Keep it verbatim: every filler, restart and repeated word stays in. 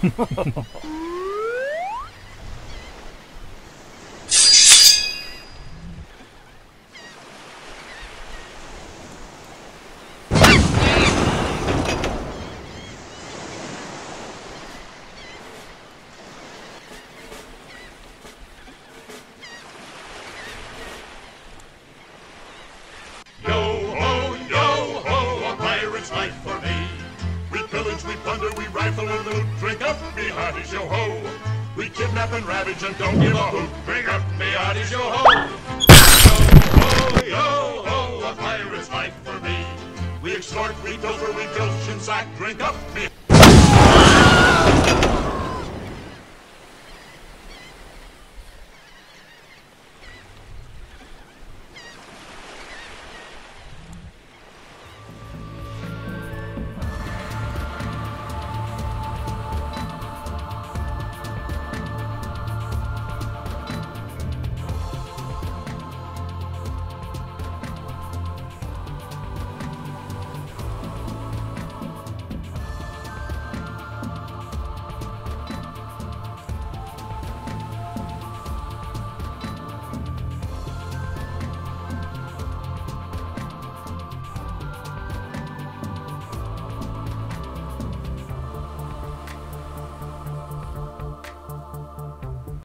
Yo ho! We kidnap and ravage and don't give a hoot. Bring up me hearties, yo ho! Yo ho, yo ho, a pirate's life for me. We extort, we pilfer, we filch and sack. Drink up me.